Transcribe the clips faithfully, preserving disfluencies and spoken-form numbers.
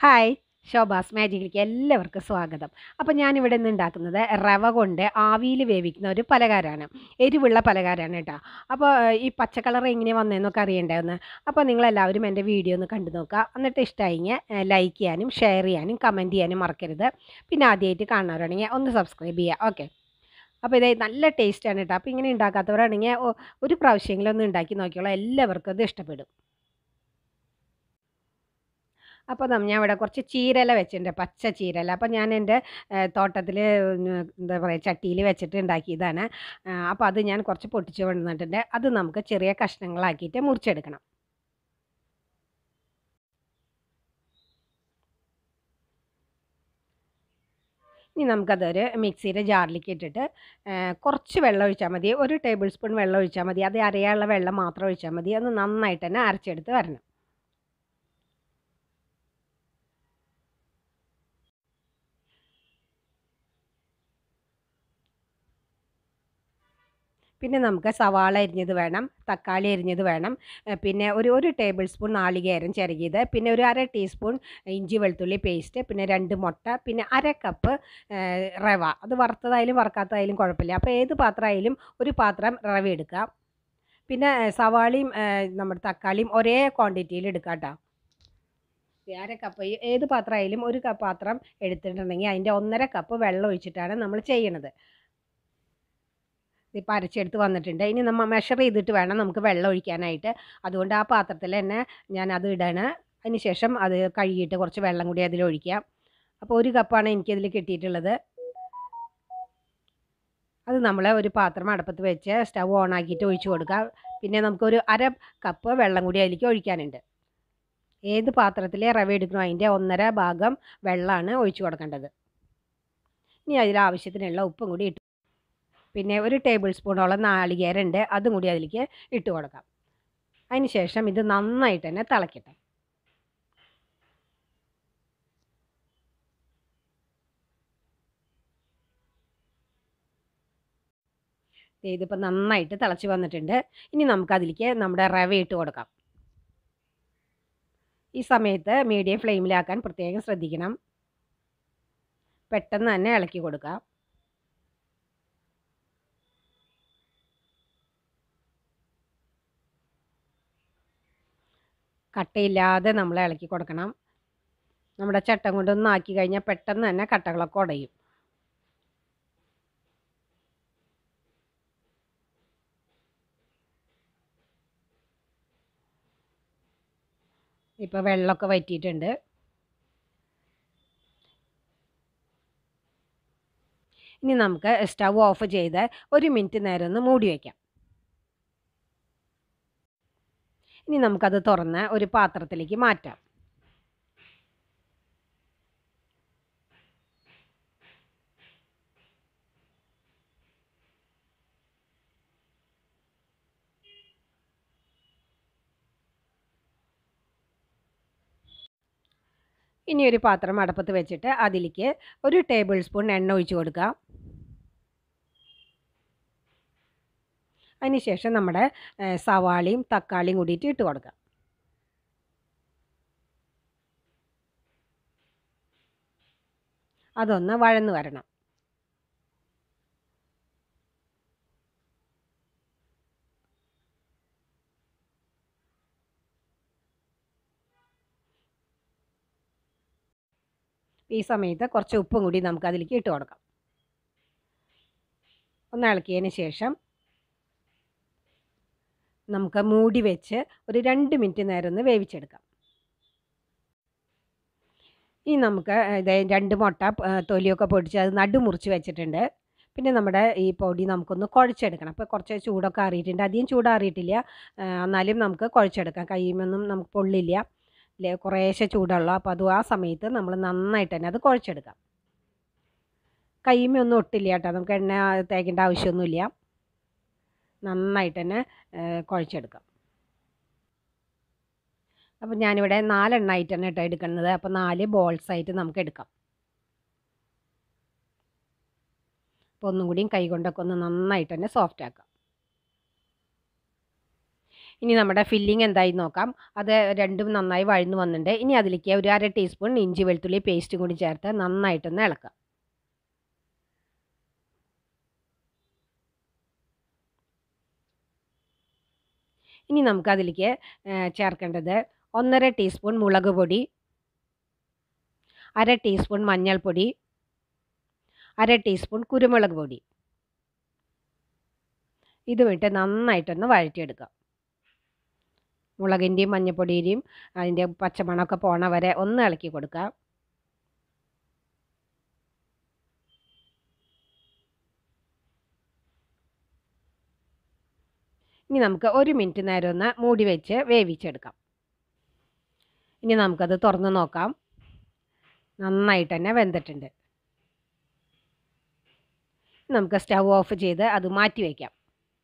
Hi Shobas മാജിക്കിലേക്ക് എല്ലാവർക്കും സ്വാഗതം. അപ്പോൾ ഞാനിവിടെ നിന്ന് ഉണ്ടാക്കുന്നത് റവ കൊണ്ട് ആവിയിൽ വേവിക്കുന്ന ഒരു പലഹാരമാണ്. എരിവുള്ള പലഹാരമാണ് കേട്ടോ. അപ്പോൾ ഈ പച്ച കളർ എങ്ങനെ വന്നതെന്നൊക്കെ അറിയണ്ടേ ഒന്ന്. അപ്പോൾ നിങ്ങളെല്ലാവരും എൻ്റെ വീഡിയോ ഒന്ന് കണ്ടു നോക്കുക. എന്നിട്ട് ഇഷ്ടമായെങ്കിൽ ലൈക്ക് ചെയ്യാനും ഷെയർ ചെയ്യാനും കമൻറ്റ് ചെയ്യാനും മറക്കരുത്. പിന്നെ ആദ്യമായിട്ട് കാണുന്നവരാണെങ്കിൽ ഒന്ന് സബ്സ്ക്രൈബ് ചെയ്യുക. ഓക്കെ. അപ്പോൾ ഇത് നല്ല ടേസ്റ്റാണ് കേട്ടോ. അപ്പോൾ ഇങ്ങനെ ഉണ്ടാക്കാത്തവരാണെങ്കിൽ ഒ- ഒരു പ്രാവശ്യമെങ്കിലും ഒന്ന് ഉണ്ടാക്കി നോക്കിയോളൂ. എല്ലാവർക്കും അത് ഇഷ്ടപ്പെടും. അപ്പോൾ നം ഞാൻ ഇവിടെ കുറച്ച് ചീരയില വെച്ചിട്ടുണ്ട്, പച്ച ചീരയില. അപ്പോൾ ഞാൻ എൻ്റെ തോട്ടത്തിൽ എന്താ പറയുക ചട്ടിയിൽ വെച്ചിട്ട് ഉണ്ടാക്കിയതാണ്. അപ്പോൾ അത് ഞാൻ കുറച്ച് പൊട്ടിച്ച് കൊണ്ടുവന്നിട്ടുണ്ട്. അത് നമുക്ക് ചെറിയ കഷ്ണങ്ങളാക്കിയിട്ട് മുറിച്ചെടുക്കണം. ഇനി നമുക്കതൊരു മിക്സിയുടെ ജാറിലേക്ക് ഇട്ടിട്ട് കുറച്ച് വെള്ളം ഒഴിച്ചാൽ മതി. ഒരു ടേബിൾ സ്പൂൺ വെള്ളം ഒഴിച്ചാൽ മതി. അത് അരയാനുള്ള വെള്ളം മാത്രം ഒഴിച്ചാൽ മതി. അത് നന്നായിട്ട് തന്നെ അരച്ചെടുത്ത് വരണം. പിന്നെ നമുക്ക് സവാള അരിഞ്ഞത് വേണം, തക്കാളി അരിഞ്ഞത് വേണം, പിന്നെ ഒരു ഒരു ടേബിൾ സ്പൂൺ നാളികേരം ചിരകിയത്, പിന്നെ ഒരു അര ടീസ്പൂൺ ഇഞ്ചി വെളുത്തുള്ളി പേസ്റ്റ്, പിന്നെ രണ്ട് മുട്ട, പിന്നെ അര കപ്പ് റവ. അത് വറുത്തതായാലും വറുക്കാത്തതായാലും കുഴപ്പമില്ല. അപ്പോൾ ഏത് പാത്രമായാലും ഒരു പാത്രം റവ എടുക്കുക. പിന്നെ സവാളയും നമ്മുടെ തക്കാളിയും ഒരേ ക്വാണ്ടിറ്റിയിൽ എടുക്കാം കേട്ടോ. അര കപ്പ് ഏത് പാത്രമായാലും ഒരു കപ്പ് പാത്രം എടുത്തിട്ടുണ്ടെങ്കിൽ അതിൻ്റെ ഒന്നര കപ്പ് വെള്ളം ഒഴിച്ചിട്ടാണ് നമ്മൾ ചെയ്യണത്. ഇതിപ്പോൾ അരച്ചെടുത്ത് വന്നിട്ടുണ്ട്. ഇനി നമ്മൾ മെഷർ ചെയ്തിട്ട് വേണം നമുക്ക് വെള്ളം ഒഴിക്കാനായിട്ട്. അതുകൊണ്ട് ആ പാത്രത്തിൽ തന്നെ ഞാൻ അത് ഇടാണ്. അതിന് ശേഷം അത് കഴുകിയിട്ട് കുറച്ച് വെള്ളം കൂടി അതിൽ ഒഴിക്കാം. അപ്പോൾ ഒരു കപ്പാണ് എനിക്കതിൽ കിട്ടിയിട്ടുള്ളത്. അത് നമ്മൾ ഒരു പാത്രം അടുപ്പത്ത് വെച്ച് സ്റ്റവ് ഓൺ ആക്കിയിട്ട് ഒഴിച്ചു കൊടുക്കാം. പിന്നെ നമുക്കൊരു അര കപ്പ് വെള്ളം കൂടി അതിലേക്ക് ഒഴിക്കാനുണ്ട്. ഏത് പാത്രത്തിൽ റവ എടുക്കണോ അതിൻ്റെ ഒന്നര ഭാഗം വെള്ളമാണ് ഒഴിച്ചു കൊടുക്കേണ്ടത്. ഇനി അതിൽ ആവശ്യത്തിനുള്ള ഉപ്പും കൂടി ഇട്ടു. പിന്നെ ഒരു ടേബിൾ സ്പൂണോളം നാളികേരമുണ്ട്, അതും കൂടി അതിലേക്ക് ഇട്ട് കൊടുക്കാം. അതിന് ശേഷം ഇത് നന്നായിട്ട് തന്നെ തിളക്കട്ടെ. ഇതിപ്പോൾ നന്നായിട്ട് തിളച്ച് വന്നിട്ടുണ്ട്. ഇനി നമുക്ക് അതിലേക്ക് നമ്മുടെ റവ ഇട്ട് കൊടുക്കാം. ഈ സമയത്ത് മീഡിയം ഫ്ലെയിമിലാക്കാൻ പ്രത്യേകം ശ്രദ്ധിക്കണം. പെട്ടെന്ന് തന്നെ ഇളക്കി കൊടുക്കാം. കട്ടയില്ലാതെ നമ്മൾ ഇളക്കി കൊടുക്കണം. നമ്മുടെ ചട്ടം കൊണ്ടൊന്നും ആക്കി കഴിഞ്ഞാൽ പെട്ടെന്ന് തന്നെ കട്ടകളൊക്കെ ഉടയും. ഇപ്പോൾ വെള്ളമൊക്കെ വറ്റിയിട്ടുണ്ട്. ഇനി നമുക്ക് സ്റ്റവ് ഓഫ് ചെയ്ത് ഒരു മിനിറ്റ് നേരം ഒന്ന് മൂടി വയ്ക്കാം. ഇനി നമുക്കത് തുറന്ന് ഒരു പാത്രത്തിലേക്ക് മാറ്റാം. ഇനി ഒരു പാത്രം അടുപ്പത്ത് വെച്ചിട്ട് അതിലേക്ക് ഒരു ടേബിൾ സ്പൂൺ എണ്ണ ഒഴിച്ച് കൊടുക്കുക. അതിനുശേഷം നമ്മുടെ സവാളയും തക്കാളിയും കൂടിയിട്ട് ഇട്ട് കൊടുക്കുക. അതൊന്ന് വഴന്ന് വരണം. ഈ സമയത്ത് കുറച്ച് ഉപ്പും കൂടി നമുക്ക് അതിലേക്ക് ഇട്ട് കൊടുക്കാം. ഒന്ന് ഇളക്കിയതിന് ശേഷം നമുക്ക് മൂടി വെച്ച് ഒരു രണ്ട് മിനിറ്റ് നേരം ഒന്ന് വേവിച്ചെടുക്കാം. ഇനി നമുക്ക് ഇത് രണ്ട് മുട്ട തൊലിയൊക്കെ പൊടിച്ച് അത് നടു മുറിച്ച് വെച്ചിട്ടുണ്ട്. പിന്നെ നമ്മുടെ ഈ പൊടി നമുക്കൊന്ന് കുഴച്ചെടുക്കണം. അപ്പോൾ കുറച്ച് ചൂടൊക്കെ ആറിയിട്ടുണ്ട്. അധികം ചൂടാറിയിട്ടില്ല, എന്നാലും നമുക്ക് കുഴച്ചെടുക്കാം. കയ്യുമൊന്നും നമുക്ക് പൊള്ളില്ല. ഇല്ലേ, കുറേശ്ശെ ചൂടുള്ളൂ. അപ്പോൾ അത് ആ സമയത്ത് നമ്മൾ നന്നായിട്ട് തന്നെ അത് കുഴച്ചെടുക്കാം. കയ്യുമൊന്നും ഒട്ടില്ല കേട്ടോ. നമുക്ക് എണ്ണ തേക്കേണ്ട ആവശ്യമൊന്നുമില്ല. നന്നായിട്ട് തന്നെ കുഴച്ചെടുക്കാം. അപ്പോൾ ഞാനിവിടെ നാലെണ്ണമായിട്ട് തന്നെ കേട്ടോ എടുക്കുന്നത്. അപ്പോൾ നാല് ബോൾസായിട്ട് നമുക്ക് എടുക്കാം. അപ്പോൾ ഒന്നും കൂടിയും കൈ കൊണ്ടൊക്കെ ഒന്ന് നന്നായിട്ട് തന്നെ സോഫ്റ്റ് ആക്കാം. ഇനി നമ്മുടെ ഫില്ലിംഗ് എന്തായി നോക്കാം. അത് രണ്ടും നന്നായി വഴന്നു വന്നിട്ടുണ്ട്. ഇനി അതിലേക്ക് ഒരു അര ടീസ്പൂൺ ഇഞ്ചി വെളുത്തുള്ളി പേസ്റ്റും കൂടി ചേർത്ത് നന്നായിട്ടൊന്ന് ഇളക്കാം. ഇനി നമുക്കതിലേക്ക് ചേർക്കേണ്ടത് ഒന്നര ടീസ്പൂൺ മുളക് പൊടി, അര ടീസ്പൂൺ മഞ്ഞൾപ്പൊടി, അര ടീസ്പൂൺ കുരുമുളക് പൊടി. ഇത് വിട്ട് നന്നായിട്ടൊന്ന് വഴറ്റിയെടുക്കാം. മുളകിൻ്റെയും മഞ്ഞൾപ്പൊടിയുടെയും അതിൻ്റെ പച്ചമണമൊക്കെ പോണ വരെ ഒന്ന് ഇളക്കി കൊടുക്കാം. ഇനി നമുക്ക് ഒരു മിനിറ്റ് നേരം ഒന്ന് മൂടി വെച്ച് വേവിച്ചെടുക്കാം. ഇനി നമുക്കത് തുറന്ന് നോക്കാം. നന്നായിട്ട് തന്നെ വെന്തിട്ടുണ്ട്. നമുക്ക് സ്റ്റൗ ഓഫ് ചെയ്ത് അത് മാറ്റി വയ്ക്കാം.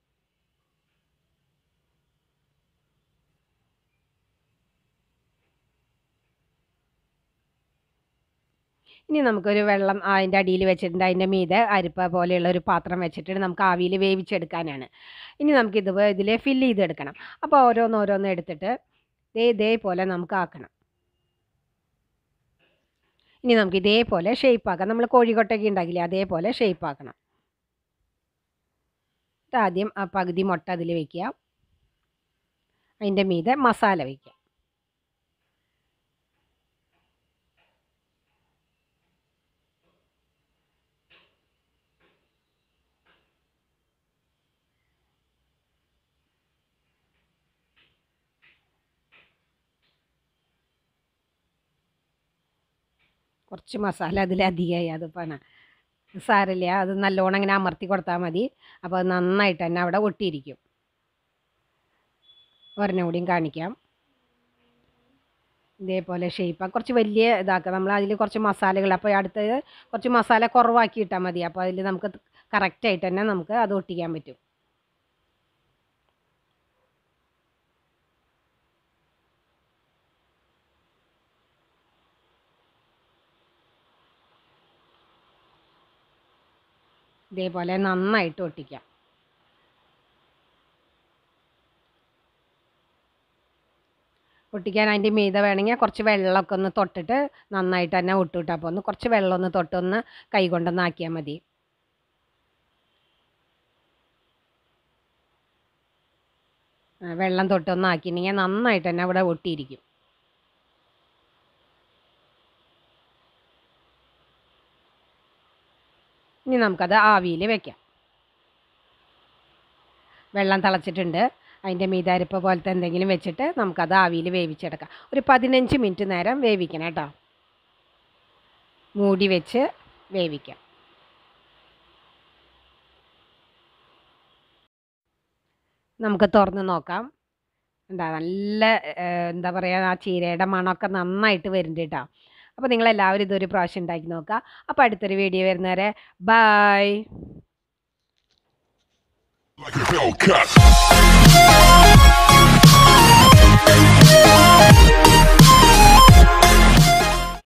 ഇനി നമുക്കൊരു വെള്ളം അതിൻ്റെ അടിയിൽ വെച്ചിട്ടുണ്ട്. അതിൻ്റെ മീതെ അരിപ്പ പോലെയുള്ള ഒരു പാത്രം വെച്ചിട്ട് നമുക്ക് ആവിയിൽ വേവിച്ചെടുക്കാനാണ്. ഇനി നമുക്കിത് ഇതിൽ ഫില്ല് ചെയ്തെടുക്കണം. അപ്പോൾ ഓരോന്നോരോന്ന് എടുത്തിട്ട് ഇതേ ഇതേപോലെ നമുക്ക് ആക്കണം. ഇനി നമുക്ക് ഇതേപോലെ ഷേപ്പാക്കാം. നമ്മൾ കോഴിക്കോട്ടൊക്കെ ഉണ്ടാക്കില്ലേ, അതേപോലെ ഷേപ്പാക്കണം. ആദ്യം ആ പകുതി മുട്ട അതിൽ വയ്ക്കുക. അതിൻ്റെ മീതെ മസാല വയ്ക്കുക. കുറച്ച് മസാല അതിൽ അധികമായി. അതിപ്പോൾ സാരമില്ല, അത് നല്ലോണം ഇങ്ങനെ അമർത്തി കൊടുത്താൽ മതി. അപ്പോൾ അത് നന്നായിട്ട് തന്നെ അവിടെ ഒട്ടിയിരിക്കും. ഒരെണ്ണം കൂടിയും കാണിക്കാം. ഇതേപോലെ ഷേപ്പാണ്. കുറച്ച് വലിയ ഇതാക്കുക. നമ്മൾ അതിൽ കുറച്ച് മസാലകൾ, അപ്പോൾ അടുത്തത് കുറച്ച് മസാല കുറവാക്കി ഇട്ടാൽ മതി. അപ്പോൾ അതിൽ നമുക്ക് കറക്റ്റായിട്ട് തന്നെ നമുക്ക് അത് ഒട്ടിക്കാൻ പറ്റും. ഇതേപോലെ നന്നായിട്ട് ഒട്ടിക്കാം. ഒട്ടിക്കാൻ അതിൻ്റെ മീതെ വേണമെങ്കിൽ കുറച്ച് വെള്ളമൊക്കെ ഒന്ന് തൊട്ടിട്ട് നന്നായിട്ട് തന്നെ ഒട്ടിട്ട്. അപ്പോൾ ഒന്ന് കുറച്ച് വെള്ളം ഒന്ന് തൊട്ടൊന്ന് കൈ കൊണ്ടൊന്ന് ആക്കിയാൽ മതി. വെള്ളം തൊട്ടൊന്ന് ആക്കിയിട്ടുണ്ടെങ്കിൽ നന്നായിട്ട് തന്നെ അവിടെ ഒട്ടിയിരിക്കും. ഇനി നമുക്കത് ആവിയിൽ വെക്കാം. വെള്ളം തിളച്ചിട്ടുണ്ട്. അതിൻ്റെ മീതെ അരിപ്പ പോലത്തെ എന്തെങ്കിലും വെച്ചിട്ട് നമുക്കത് ആവിയിൽ വേവിച്ചെടുക്കാം. ഒരു പതിനഞ്ച് മിനിറ്റ് നേരം വേവിക്കണം കേട്ടോ. മൂടി വെച്ച് വേവിക്കാം. നമുക്ക് തുറന്ന് നോക്കാം. എന്താ നല്ല എന്താ പറയുക, ആ ചീരയുടെ മണമൊക്കെ നന്നായിട്ട് വരുന്നുണ്ട് കേട്ടോ. അപ്പോൾ നിങ്ങളെല്ലാവരും ഇതൊരു പ്രാവശ്യം ഉണ്ടാക്കി നോക്കുക. അപ്പോൾ അടുത്തൊരു വീഡിയോ വരുന്നവരെ ബൈ. Like a Hellcat.